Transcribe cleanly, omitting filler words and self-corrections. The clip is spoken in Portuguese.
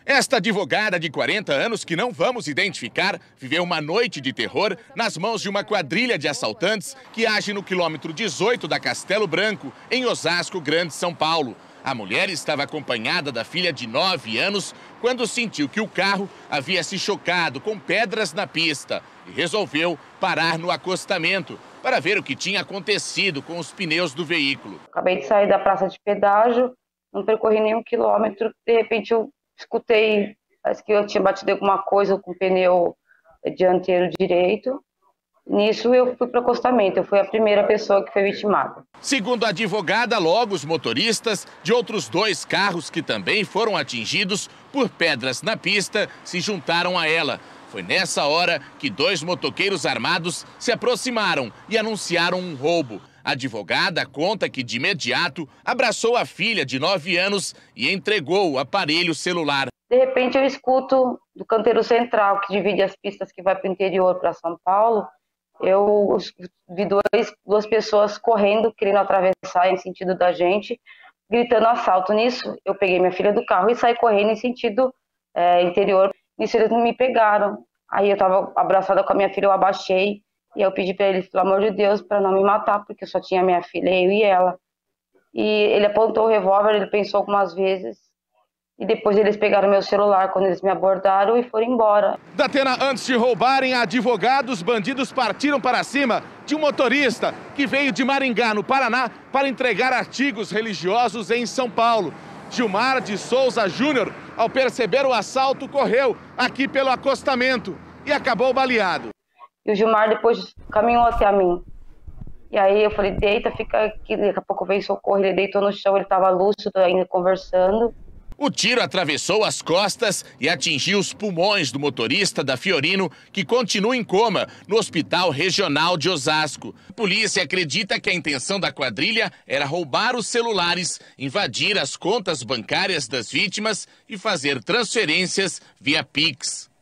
Esta advogada de 40 anos, que não vamos identificar, viveu uma noite de terror nas mãos de uma quadrilha de assaltantes que age no quilômetro 18 da Castelo Branco, em Osasco, Grande São Paulo. A mulher estava acompanhada da filha de 9 anos quando sentiu que o carro havia se chocado com pedras na pista e resolveu parar no acostamento para ver o que tinha acontecido com os pneus do veículo. Acabei de sair da praça de pedágio, não percorri nenhum quilômetro, de repente eu escutei, parece que eu tinha batido alguma coisa com o pneu dianteiro direito. Nisso eu fui para o acostamento, eu fui a primeira pessoa que foi vitimada. Segundo a advogada, logo os motoristas de outros 2 carros que também foram atingidos por pedras na pista se juntaram a ela. Foi nessa hora que 2 motoqueiros armados se aproximaram e anunciaram um roubo. A advogada conta que, de imediato, abraçou a filha de 9 anos e entregou o aparelho celular. De repente eu escuto do canteiro central, que divide as pistas que vai para o interior, para São Paulo, eu vi duas pessoas correndo, querendo atravessar em sentido da gente, gritando assalto. Nisso, eu peguei minha filha do carro e saí correndo em sentido interior. Nisso, eles não me pegaram. Aí eu estava abraçada com a minha filha, eu abaixei e eu pedi para eles, pelo amor de Deus, para não me matar, porque eu só tinha minha filha, eu e ela. E ele apontou o revólver, ele pensou algumas vezes. E depois eles pegaram meu celular quando eles me abordaram e foram embora. Datena, antes de roubarem a advogada, os bandidos partiram para cima de um motorista que veio de Maringá, no Paraná, para entregar artigos religiosos em São Paulo. Gilmar de Souza Júnior, ao perceber o assalto, correu aqui pelo acostamento e acabou baleado. E o Gilmar depois caminhou até a mim. E aí eu falei, deita, fica aqui, daqui a pouco veio socorro, ele deitou no chão, ele estava lúcido ainda conversando. O tiro atravessou as costas e atingiu os pulmões do motorista da Fiorino, que continua em coma no Hospital Regional de Osasco. A polícia acredita que a intenção da quadrilha era roubar os celulares, invadir as contas bancárias das vítimas e fazer transferências via Pix.